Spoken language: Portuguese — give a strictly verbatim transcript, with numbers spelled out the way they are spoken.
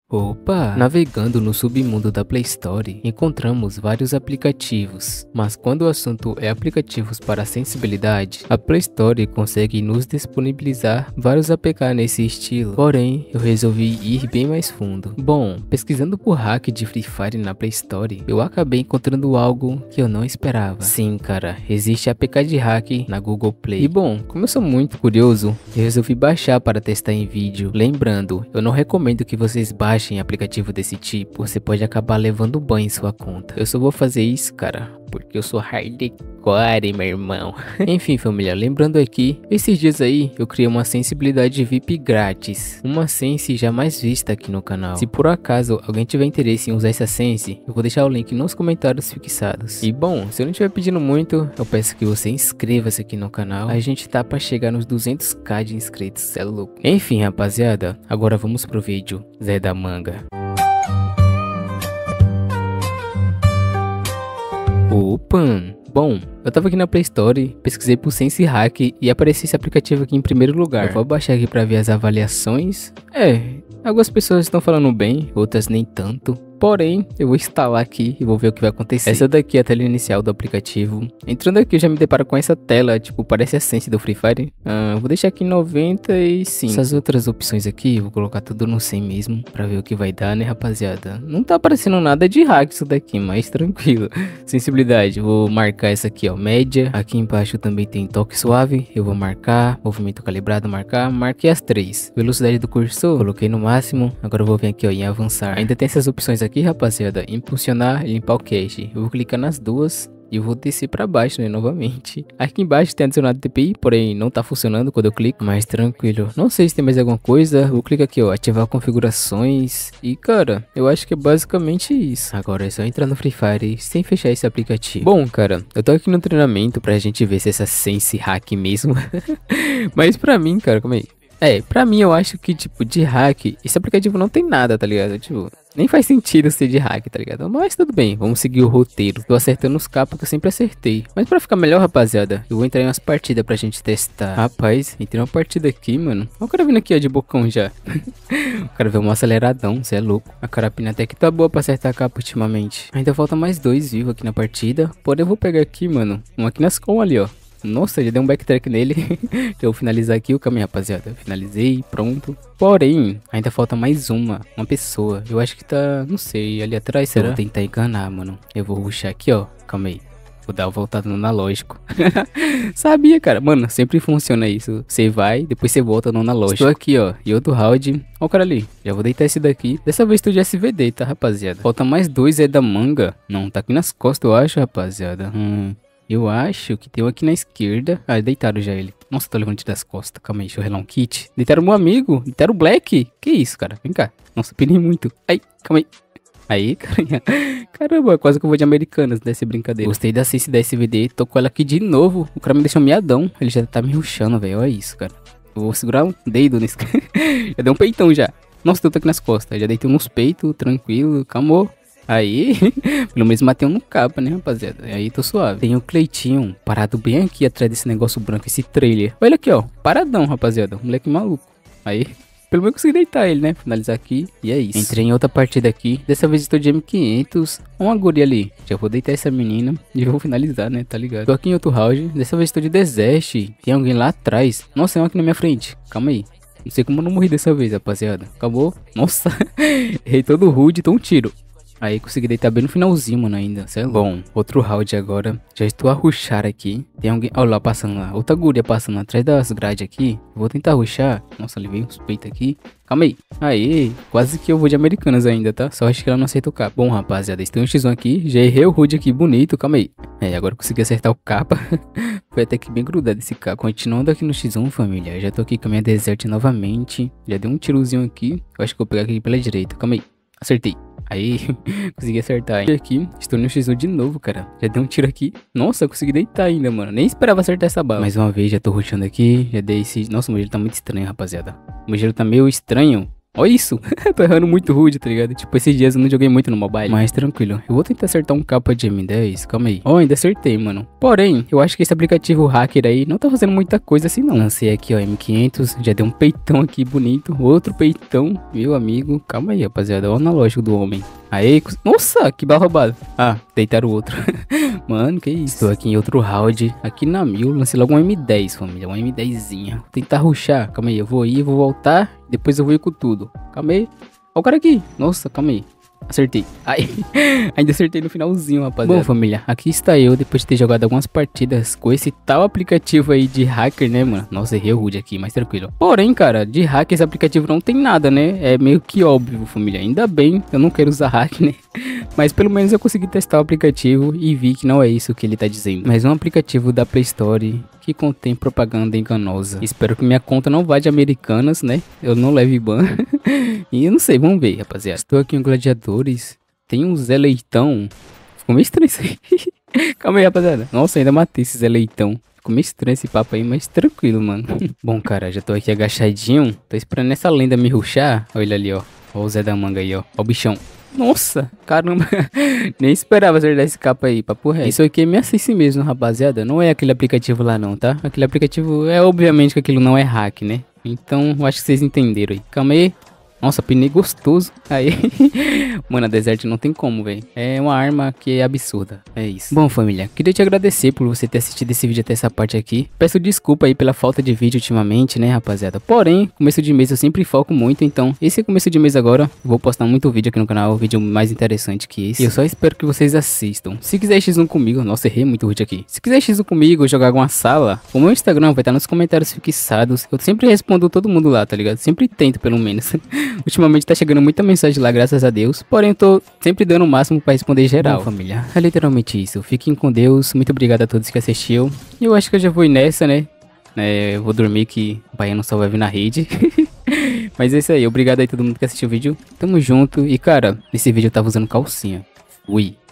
Opa! Navegando no submundo da Play Store, encontramos vários aplicativos, mas quando o assunto é aplicativos para sensibilidade, a Play Store consegue nos disponibilizar vários A P K nesse estilo, porém eu resolvi ir bem mais fundo. Bom, pesquisando por hack de Free Fire na Play Store, eu acabei encontrando algo que eu não esperava. Sim, cara, existe A P K de hack na Google Play. E bom, como eu sou muito curioso, eu resolvi baixar para testar em vídeo. Lembrando, eu não recomendo que vocês baixem em aplicativo desse tipo, você pode acabar levando banho em sua conta. Eu só vou fazer isso, cara, porque eu sou hardcore, meu irmão. Enfim, família, lembrando aqui, esses dias aí eu criei uma sensibilidade V I P grátis, uma sense jamais vista aqui no canal. Se por acaso alguém tiver interesse em usar essa sense, eu vou deixar o link nos comentários fixados. E bom, se eu não estiver pedindo muito, eu peço que você inscreva-se aqui no canal. A gente tá pra chegar nos duzentos k de inscritos, cê é louco. Enfim, rapaziada, agora vamos pro vídeo. Zé da Manga. Opa! Bom, eu tava aqui na Play Store, pesquisei por Sense Hack e apareceu esse aplicativo aqui em primeiro lugar. Eu vou baixar aqui pra ver as avaliações. É, algumas pessoas estão falando bem, outras nem tanto. Porém, eu vou instalar aqui e vou ver o que vai acontecer. Essa daqui é a tela inicial do aplicativo. Entrando aqui eu já me deparo com essa tela, tipo, parece a sense do Free Fire. Ah, vou deixar aqui em noventa e cinco. Essas outras opções aqui, eu vou colocar tudo no cem mesmo, pra ver o que vai dar, né, rapaziada. Não tá aparecendo nada de hack isso daqui, mas tranquilo. Sensibilidade, vou marcar essa aqui, ó, média. Aqui embaixo também tem toque suave, eu vou marcar. Movimento calibrado, marcar. Marquei as três. Velocidade do cursor, coloquei no máximo. Agora eu vou vir aqui, ó, em avançar. Ainda tem essas opções aqui. Aqui, rapaziada, impulsionar e limpar o cache. Eu vou clicar nas duas e eu vou descer pra baixo, né, novamente. Aqui embaixo tem adicionado T P I, porém não tá funcionando quando eu clico, mas tranquilo. Não sei se tem mais alguma coisa. Vou clicar aqui, ó, ativar configurações. E cara, eu acho que é basicamente isso. Agora é só entrar no Free Fire sem fechar esse aplicativo. Bom, cara, eu tô aqui no treinamento pra gente ver se essa sense hack mesmo. Mas pra mim, cara, calma aí. É, pra mim eu acho que, tipo, de hack, esse aplicativo não tem nada, tá ligado? Tipo, nem faz sentido ser de hack, tá ligado? Mas tudo bem, vamos seguir o roteiro. Tô acertando os capas que eu sempre acertei. Mas pra ficar melhor, rapaziada, eu vou entrar em umas partidas pra gente testar. Rapaz, entrei uma partida aqui, mano. Olha o cara vindo aqui, ó, de bocão já. O cara veio um aceleradão, cê é louco. A carapina até que tá boa pra acertar a capa ultimamente. Ainda falta mais dois vivos aqui na partida. Porém, eu vou pegar aqui, mano, um aqui nas com ali, ó. Nossa, já deu um backtrack nele. Eu vou finalizar aqui o caminho, rapaziada. Finalizei, pronto. Porém, ainda falta mais uma. Uma pessoa. Eu acho que tá, não sei, ali atrás, será? Eu vou tentar enganar, mano. Eu vou rushar aqui, ó. Calma aí. Vou dar uma voltada no analógico. Sabia, cara. Mano, sempre funciona isso. Você vai, depois você volta no analógico. Estou aqui, ó. E outro round. Ó o cara ali. Já vou deitar esse daqui. Dessa vez tô de S V D, tá, rapaziada? Falta mais dois, é da manga. Não, tá aqui nas costas, eu acho, rapaziada. Hum... Eu acho que tem um aqui na esquerda. Ah, deitaram já ele. Nossa, tô levando das costas. Calma aí, deixa eu relar um kit. Deitaram meu amigo. Deitaram o Black. Que isso, cara? Vem cá. Nossa, penei muito. Ai, calma aí. Aí, carinha. Caramba, quase que eu vou de Americanas dessa brincadeira. Gostei da sense da S V D. Tô com ela aqui de novo. O cara me deixou miadão. Ele já tá me rushando, velho. Olha isso, cara. Eu vou segurar um dedo nesse cara. Já deu um peitão já. Nossa, eu tô aqui nas costas. Já deitei nos peitos, tranquilo. Calmou. Aí, pelo menos matei um no capa, né, rapaziada? Aí tô suave. Tem o Cleitinho parado bem aqui atrás desse negócio branco, esse trailer. Olha aqui, ó. Paradão, rapaziada. Um moleque maluco. Aí, pelo menos consegui deitar ele, né? Finalizar aqui. E é isso. Entrei em outra partida aqui. Dessa vez estou de M quinhentos. Uma guria ali. Já vou deitar essa menina. E vou finalizar, né? Tá ligado? Tô aqui em outro round. Dessa vez estou de Desert. Tem alguém lá atrás. Nossa, tem um aqui na minha frente. Calma aí. Não sei como eu não morri dessa vez, rapaziada. Acabou. Nossa. Errei todo o rude. Tô um tiro. Aí consegui deitar bem no finalzinho, mano, ainda, sei lá. Bom, outro round agora. Já estou a rushar aqui. Tem alguém, olha lá, passando lá. Outra guria passando atrás das grades aqui. Vou tentar rushar. Nossa, levei uns peitos aqui. Calma aí. Aí, quase que eu vou de Americanas ainda, tá? Só acho que ela não acertou o capa. Bom, rapaziada, tem um X um aqui. Já errei o Rude aqui, bonito. Calma aí. É, agora eu consegui acertar o capa. Foi até que bem grudado esse capa. Continuando aqui no X um, família. Eu já tô aqui com a minha Desert novamente. Já dei um tirozinho aqui. Eu acho que eu vou pegar aqui pela direita. Calma aí. Acertei. Aí, consegui acertar. E aqui, estou no X um de novo, cara. Já dei um tiro aqui. Nossa, eu consegui deitar ainda, mano. Nem esperava acertar essa bala. Mais uma vez, já tô rushando aqui. Já dei esse... Nossa, o meu gelo tá muito estranho, rapaziada. O meu gelo tá meio estranho. Olha isso. Tô errando muito rude, tá ligado? Tipo, esses dias eu não joguei muito no mobile. Mas tranquilo. Eu vou tentar acertar um capa de M dez. Calma aí. Ó, ainda acertei, mano. Porém, eu acho que esse aplicativo hacker aí não tá fazendo muita coisa assim, não. Lancei aqui, ó, M quinhentos. Já deu um peitão aqui bonito. Outro peitão, meu amigo. Calma aí, rapaziada. Olha o analógico do homem. Aí, nossa, que bala roubada. Ah, deitaram o outro. Mano, que isso? Tô aqui em outro round. Aqui na mil, lancei logo um M dez, família. Um M dez-zinha. Vou tentar rushar. Calma aí, eu vou ir, vou voltar. Depois eu vou ir com tudo. Calma aí. Ó o cara aqui. Nossa, calma aí. Acertei. Ai, ainda acertei no finalzinho, rapaziada. Bom, família, aqui está eu, depois de ter jogado algumas partidas com esse tal aplicativo aí de hacker, né, mano? Nossa, errei o rude aqui, mas tranquilo. Porém, cara, de hacker esse aplicativo não tem nada, né? É meio que óbvio, família. Ainda bem, eu não quero usar hack, né? Mas pelo menos eu consegui testar o aplicativo e vi que não é isso que ele tá dizendo. Mas um aplicativo da Play Store que contém propaganda enganosa. Espero que minha conta não vá de Americanas, né? Eu não leve ban. E eu não sei, vamos ver, rapaziada. Estou aqui em Gladiadores. Tem um Zé Leitão. Ficou meio estranho isso aí. Calma aí, rapaziada. Nossa, ainda matei esse Zé Leitão. Ficou meio estranho esse papo aí, mas tranquilo, mano. Bom, cara, já tô aqui agachadinho. Tô esperando essa lenda me rushar. Olha ali, ó. Ó o Zé da Manga aí, ó. Ó o bichão. Nossa, caramba. Nem esperava acertar esse capa aí, papo reto. Isso aqui é minha assist mesmo, rapaziada. Não é aquele aplicativo lá não, tá? Aquele aplicativo é obviamente que aquilo não é hack, né? Então, eu acho que vocês entenderam aí. Calma aí. Nossa, pinei gostoso. Aí, mano, a Desert não tem como, velho. É uma arma que é absurda. É isso. Bom, família, queria te agradecer por você ter assistido esse vídeo até essa parte aqui. Peço desculpa aí pela falta de vídeo ultimamente, né, rapaziada. Porém, começo de mês eu sempre foco muito. Então, esse começo de mês agora, eu vou postar muito vídeo aqui no canal. Um vídeo mais interessante que esse. E eu só espero que vocês assistam. Se quiser X um comigo, nossa, errei muito rude aqui. Se quiser X um comigo, jogar alguma sala, o meu Instagram vai estar nos comentários fixados. Eu sempre respondo todo mundo lá, tá ligado? Sempre tento, pelo menos. Ultimamente tá chegando muita mensagem lá, graças a Deus. Porém, eu tô sempre dando o máximo pra responder geral. Bom, família, é literalmente isso. Fiquem com Deus. Muito obrigado a todos que assistiram. E eu acho que eu já vou ir nessa, né? É, eu vou dormir que o baiano só vai vir na rede. Mas é isso aí. Obrigado aí a todo mundo que assistiu o vídeo. Tamo junto. E, cara, nesse vídeo eu tava usando calcinha. Fui.